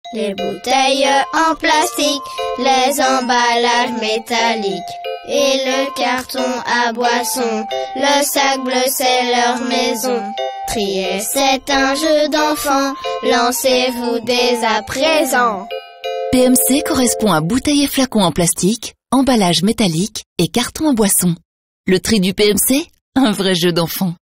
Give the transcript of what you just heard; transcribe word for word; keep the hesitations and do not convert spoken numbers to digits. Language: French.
Les bouteilles en plastique, les emballages métalliques et le carton à boisson, le sac bleu c'est leur maison. Trier c'est un jeu d'enfant, lancez-vous dès à présent. P M C correspond à bouteilles et flacons en plastique, emballage métallique et carton en boisson. Le tri du P M C, un vrai jeu d'enfant.